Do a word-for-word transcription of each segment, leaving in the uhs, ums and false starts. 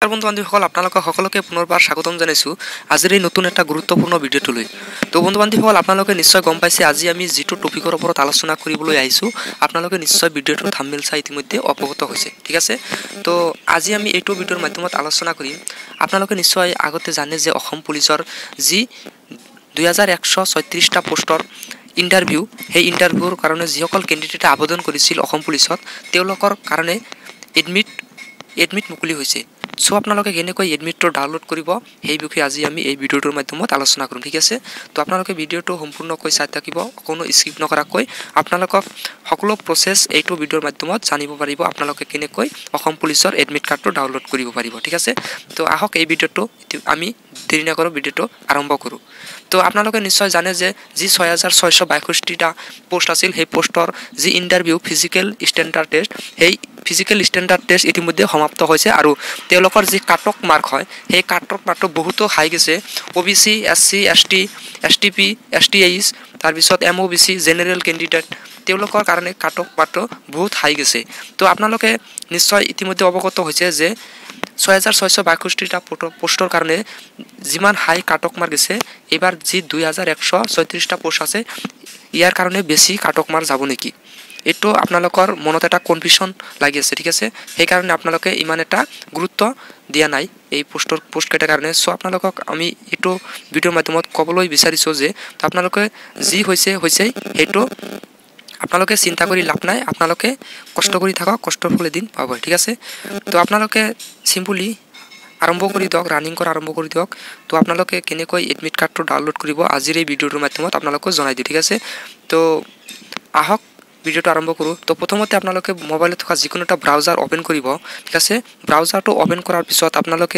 বন্ধু বান্ধৱীসকল আপোনালোকক সকলোকে পুনৰবাৰ স্বাগতম জনাইছো আজিৰ এই নতুন এটা গুৰুত্বপূৰ্ণ ভিডিঅ'টোলৈ। তো বন্ধু বান্ধৱীসকল আপোনালোকে নিশ্চয় গম পাইছে আজি আমি যিটো টপিকৰ ওপৰত আলোচনা কৰিবলৈ আহিছো আপোনালোকে নিশ্চয় ভিডিঅ'টোৰ থাম্বনেল চাই ইতিমধ্যে অৱগত হৈছে, ঠিক আছে। তো আজি আমি এইটো ভিডিঅ'ৰ মাধ্যমত আলোচনা কৰিম। আপোনালোকে নিশ্চয় আগতে জানে যে অসম পুলিচৰ যি দুই হাজাৰ একশ ছয়ত্ৰিশটা পোষ্টৰ ইণ্টাৰভিউ সেই ইণ্টাৰভিউৰ কাৰণে যিসকল কেণ্ডিডেটে আবেদন কৰিছিল অসম পুলিচত তেওঁলোকৰ কাৰণে এডমিট এডমিট মুকলি হৈছে। সো আপোনালোকে কেনেকৈ এডমিটটো ডাউনলোড কৰিব সেই বিষয়ে আজি আমি এই ভিডিঅ'টোৰ মাধ্যমত আলোচনা কৰিম, ঠিক আছে। তো আপোনালোকে ভিডিঅ'টো সম্পূৰ্ণকৈ চাই থাকিব, কোনো স্কিপ নকৰাকৈ আপোনালোকক সকলো প্ৰচেছ এইটো ভিডিঅ'ৰ মাধ্যমত জানিব পাৰিব আপোনালোকে কেনেকৈ অসম পুলিচৰ এডমিট কাৰ্ডটো ডাউনলোড কৰিব পাৰিব, ঠিক আছে। তো আহক এই ভিডিঅ'টো আমি দেৰি নকৰোঁ ভিডিঅ'টো আৰম্ভ কৰোঁ। তো আপোনালোকে নিশ্চয় জানে যে যি ছয় হাজাৰ ছয়শ বাষষ্ঠিটা পোষ্ট আছিল সেই পোষ্টৰ যি ইণ্টাৰভিউ ফিজিকেল ষ্টেণ্ডাৰ্ড টেষ্ট সেই ফিজিকেল ষ্টেণ্ডাৰ্ড টেষ্ট ইতিমধ্যে সমাপ্ত হৈছে আৰু তেওঁলোকৰ যি কাটক মাৰ্ক হয় সেই কাটক মাৰ্কটো বহুতো হাই গৈছে। O' B C S C S T S T P S T H তাৰপিছত M O' B C general candidate তেওঁলোকৰ কাৰণে কাটক মাৰ্কটো বহুত হাই গৈছে। তো আপোনালোকে নিশ্চয় ইতিমধ্যে অৱগত হৈছে যে ছয় হাজাৰ ছয়শ বাষষ্ঠিটা পোষ্টৰ কাৰণে যিমান হাই কাটক মাৰ্ক গৈছে এইবাৰ যি দুই হাজাৰ একশ ছয়ত্ৰিশটা পোষ্ট আছে ইয়াৰ কাৰণে বেছি কাটক মাৰ্ক যাব নেকি এইটো আপোনালোকৰ মনত এটা কনফিউজন লাগি আছে, ঠিক আছে। সেইকাৰণে আপোনালোকে ইমান এটা গুৰুত্ব দিয়া নাই এই পোষ্টৰ পোষ্টকেইটাৰ কাৰণে। চ' আপোনালোকক আমি এইটো ভিডিঅ'ৰ মাধ্যমত ক'বলৈ বিচাৰিছোঁ যে আপোনালোকে যি হৈছে হৈছে সেইটো আপোনালোকে চিন্তা কৰি লাভ নাই, আপোনালোকে কষ্ট কৰি থাকক, কষ্টৰ ফল এদিন পাব, ঠিক আছে। তো আপোনালোকে চিম্পলি আৰম্ভ কৰি দিয়ক, ৰানিং কৰা আৰম্ভ কৰি দিয়ক। তো আপোনালোকে কেনেকৈ এডমিট কাৰ্ডটো ডাউনলোড কৰিব আজিৰ এই ভিডিঅ'টোৰ মাধ্যমত আপোনালোকক জনাই দিওঁ, ঠিক আছে। তো আহক ভিডিঅ'টো আৰম্ভ কৰোঁ। তো প্ৰথমতে আপোনালোকে মোবাইলত থকা যিকোনো এটা ব্ৰাউজাৰ অ'পেন কৰিব, ঠিক আছে। ব্ৰাউজাৰটো অ'পেন কৰাৰ পিছত আপোনালোকে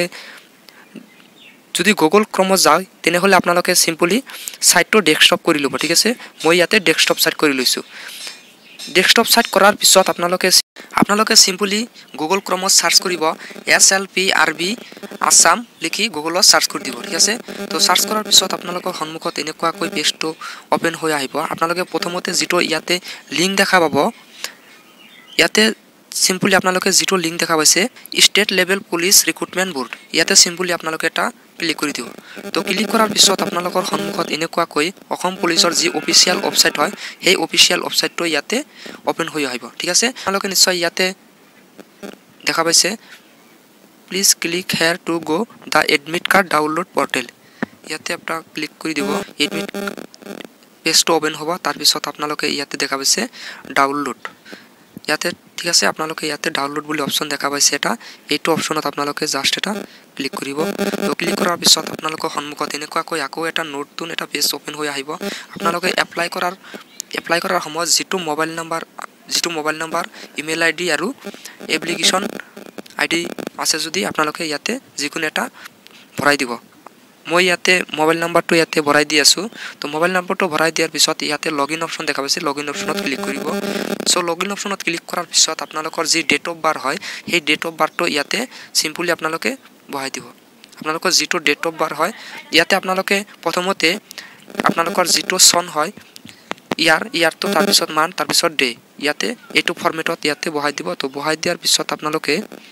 যদি গুগল ক্ৰমত যায় তেনেহ'লে আপোনালোকে চিম্পলি ছাইটটো ডেস্কটপ কৰি ল'ব, ঠিক আছে। মই ইয়াতে ডেস্কটপ ছাইট কৰি লৈছোঁ। ডেস্কটপ ছাইট কৰাৰ পিছত আপোনালোকে আপোনালোকে চিম্পলি গুগল ক্ৰমত চাৰ্চ কৰিব S L P R B Assam লিখি গুগলত চাৰ্চ কৰি দিব, ঠিক আছে। তো চাৰ্চ কৰাৰ পিছত আপোনালোকৰ সন্মুখত এনেকুৱাকৈ পেজটো অ'পেন হৈ আহিব। আপোনালোকে প্ৰথমতে যিটো ইয়াতে লিংক দেখা পাব ইয়াতে চিম্পলি আপোনালোকে যিটো লিংক দেখা পাইছে state level police recruitment board ইয়াতে চিম্পলি আপোনালোকে এটা ক্লিক কৰি দিব। তো ক্লিক কৰাৰ পিছত আপোনালোকৰ সন্মুখত এনেকুৱাকৈ অসম পুলিচৰ যি অফিচিয়েল ৱেবছাইট হয় সেই অফিচিয়েল ৱেবছাইটটো ইয়াতে অ'পেন হৈ আহিব, ঠিক আছে। আপোনালোকে নিশ্চয় ইয়াতে দেখা পাইছে please click here to go' the admit card download portal ইয়াতে আপোনাক ক্লিক কৰি দিব। এডমিট পেজটো অ'পেন হ'ব। তাৰপিছত আপোনালোকে ইয়াতে দেখা পাইছে ডাউনলোড ইয়াতে, ঠিক আছে। আপোনালোকে ইয়াতে ডাউনলোড বুলি অপশ্যন দেখা পাইছে এটা, এইটো অপশ্যনত আপোনালোকে জাষ্ট এটা ক্লিক কৰিব। তো ক্লিক কৰাৰ পিছত আপোনালোকৰ সন্মুখত এনেকুৱাকৈ আকৌ এটা নতুন এটা পেজ অ'পেন হৈ আহিব। আপোনালোকে এপ্লাই কৰাৰ এপ্লাই কৰাৰ সময়ত যিটো মোবাইল নাম্বাৰ যিটো mobile number email I D আৰু এপ্লিকেশ্যন আই ডি আছে যদি আপোনালোকে ইয়াতে যিকোনো এটা ভৰাই দিব। মই ইয়াতে মোবাইল নাম্বাৰটো ইয়াতে ভৰাই দি আছোঁ। তো মোবাইল নাম্বাৰটো ভৰাই দিয়াৰ পিছত ইয়াতে লগ ইন অপশ্যন দেখা পাইছে, লগ ইন অপশ্যনত ক্লিক কৰিব। চ' লগ ইন অপশ্যনত ক্লিক কৰাৰ পিছত আপোনালোকৰ যি ডেট অফ বাৰ্থ হয় সেই ডেট অফ বাৰ্থটো ইয়াতে চিম্পলি আপোনালোকে বহাই দিব। আপোনালোকৰ যিটো ডেট অফ বাৰ্থ হয় ইয়াতে আপোনালোকে প্ৰথমতে আপোনালোকৰ যিটো চন হয় ইয়াৰ ইয়াৰটো তাৰপিছত মান তাৰপিছত ডে ইয়াতে এইটো ফৰ্মেটত ইয়াতে বহাই দিব। তো বহাই দিয়াৰ পিছত আপোনালোকে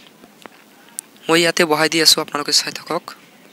মই ইয়াতে বহাই দি আছোঁ, আপোনালোকে চাই থাকক।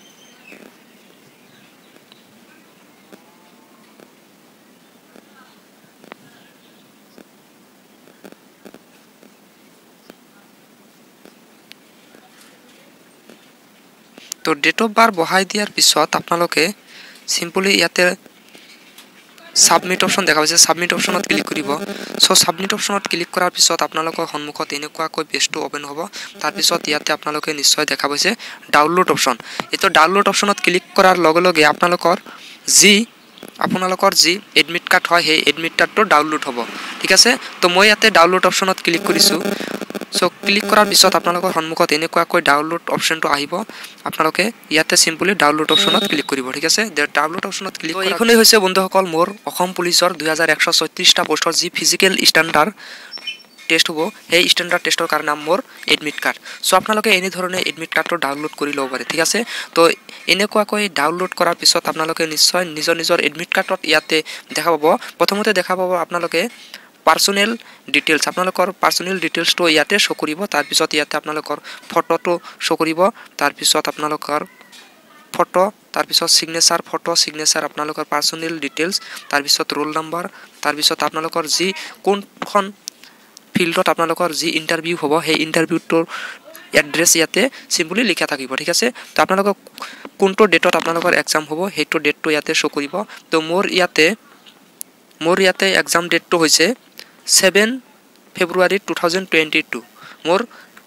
তো ডেট অফ বাৰ বহাই দিয়াৰ পিছত আপোনালোকে চিম্পলি ইয়াতে ছাবমিট অপশ্যন দেখা পাইছে, ছাবমিট অপশ্যনত ক্লিক কৰিব। চ' ছাবমিট অপশ্যনত ক্লিক কৰাৰ পিছত আপোনালোকৰ সন্মুখত এনেকুৱাকৈ পেজটো অ'পেন হ'ব। তাৰপিছত ইয়াতে আপোনালোকে নিশ্চয় দেখা পাইছে ডাউনলোড অপশ্যন। এইটো ডাউনলোড অপশ্যনত ক্লিক কৰাৰ লগে লগে আপোনালোকৰ যি আপোনালোকৰ যি এডমিট কাৰ্ড হয় সেই এডমিট কাৰ্ডটো ডাউনলোড হ'ব, ঠিক আছে। তো মই ইয়াতে ডাউনলোড অপশ্যনত ক্লিক কৰিছোঁ। চ' ক্লিক কৰাৰ পিছত আপোনালোকৰ সন্মুখত এনেকুৱাকৈ ডাউনলোড অপশ্যনটো আহিব। আপোনালোকে ইয়াতে চিম্পলি ডাউনলোড অপশ্যনত ক্লিক কৰিব, ঠিক আছে। ডাউনলোড অপশ্যনত ক্লিক এইখনেই হৈছে বন্ধুসকল মোৰ অসম পুলিচৰ দুই হাজাৰ একশ ছয়ত্ৰিশটা পোষ্টৰ যি ফিজিকেল ষ্টেণ্ডাৰ্ড টেষ্ট হ'ব সেই ষ্টেণ্ডাৰ্ড টেষ্টৰ কাৰণে মোৰ এডমিট কাৰ্ড। চ' আপোনালোকে এনেধৰণে এডমিট কাৰ্ডটো ডাউনলোড কৰি ল'ব পাৰে, ঠিক আছে। তো এনেকুৱাকৈ ডাউনলোড কৰাৰ পিছত আপোনালোকে নিশ্চয় নিজৰ নিজৰ এডমিট কাৰ্ডত ইয়াতে দেখা পাব। প্ৰথমতে দেখা পাব আপোনালোকে পাৰ্চনেল ডিটেইলছ আপোনালোকৰ পাৰ্চনেল ডিটেইলছটো ইয়াতে শ্ব' কৰিব তাৰপিছত ইয়াতে আপোনালোকৰ ফটোটো শ্ব' কৰিব তাৰপিছত আপোনালোকৰ ফটো তাৰপিছত সিগনেচাৰ ফটো সিগনেচাৰ আপোনালোকৰ পাৰ্চনেল ডিটেইলছ তাৰপিছত ৰোল নম্বৰ তাৰপিছত আপোনালোকৰ যি কোনখন ফিল্ডত আপোনালোকৰ যি ইণ্টাৰভিউ হ'ব সেই ইণ্টাৰভিউটোৰ এড্ৰেছ ইয়াতে সিম্পলি লিখা থাকিব ঠিক আছে তো আপোনালোকক কোনটো ডেটত আপোনালোকৰ এক্সাম হ'ব সেইটো ডেটটো ইয়াতে শ্ব' কৰিব তো মোৰ ইয়াতে মোৰ ইয়াতে এক্সাম ডেটটো হৈছে seven February two thousand twenty two মোৰ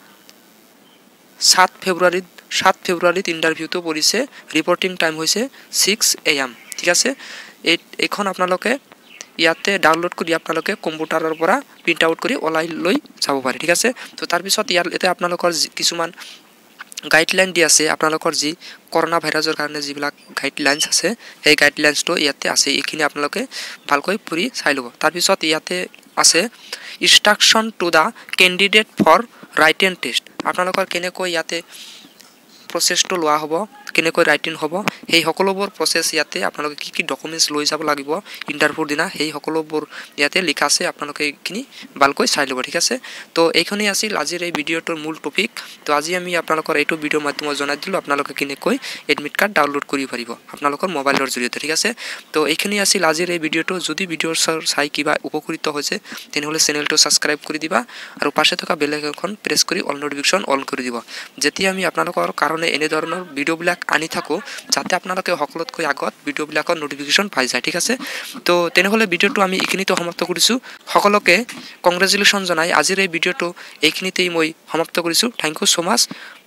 সাত ফেব্ৰুৱাৰীত সাত ফেব্ৰুৱাৰীত ইণ্টাৰভিউটো পৰিছে ৰিপৰ্টিং টাইম হৈছে ছিক্স এ এম ঠিক আছে এই এখন আপোনালোকে ইয়াতে ডাউনলোড কৰি আপোনালোকে কম্পিউটাৰৰ পৰা প্ৰিণ্ট আউট কৰি ওলাই লৈ যাব পাৰে ঠিক আছে তো তাৰপিছত ইয়াতে আপোনালোকৰ কিছুমান গাইডলাইন দি আছে আপোনালোকৰ যি কৰোনা ভাইৰাছৰ কাৰণে যিবিলাক গাইডলাইনছ আছে সেই গাইডলাইনছটো ইয়াতে আছে এইখিনি আপোনালোকে ভালকৈ পঢ়ি চাই ল'ব তাৰপিছত ইয়াতে আছে instruction to the candidate for written test আপোনালোকৰ কেনেকৈ ইয়াতে প্ৰচেছটো লোৱা হ'ব কেনেকৈ ৰাইটিং হ'ব সেই সকলোবোৰ প্ৰচেছ ইয়াতে আপোনালোকে কি কি ডকুমেণ্টছ লৈ যাব লাগিব ইণ্টাৰভিউৰ দিনা সেই সকলোবোৰ ইয়াতে লিখা আছে আপোনালোকে এইখিনি ভালকৈ চাই ল'ব ঠিক আছে তো এইখনেই আছিল আজিৰ এই ভিডিঅ'টোৰ মূল টপিক তো আজি আমি আপোনালোকৰ এইটো ভিডিঅ'ৰ মাধ্যমত জনাই দিলোঁ আপোনালোকে কেনেকৈ এডমিট কাৰ্ড ডাউনলোড কৰিব পাৰিব আপোনালোকৰ মোবাইলৰ জৰিয়তে ঠিক আছে তো এইখিনি আছিল আজিৰ এই ভিডিঅ'টো যদি ভিডিঅ'ৰ চাই কিবা উপকৃত হৈছে তেনেহ'লে চেনেলটো ছাবস্ক্ৰাইব কৰি দিবা আৰু পাশে থকা বেল আইকনখন প্ৰেছ কৰি অল নটিফিকেশ্যন অন কৰি দিব যেতিয়া আমি আপোনালোকৰ কাৰণে এনে ধৰণৰ ভিডিঅ'বিলাক আনি থাকোঁ যাতে আপোনালোকে সকলোতকৈ আগত ভিডিঅ'বিলাকৰ নটিফিকেশ্যন পাই যায় ঠিক আছে তো তেনেহ'লে ভিডিঅ'টো আমি এইখিনিতে সমাপ্ত কৰিছোঁ সকলোকে কংগ্ৰেচুলেশ্যন জনাই আজিৰ এই ভিডিঅ'টো এইখিনিতেই মই সমাপ্ত কৰিছোঁ থেংক ইউ ছ' মাছ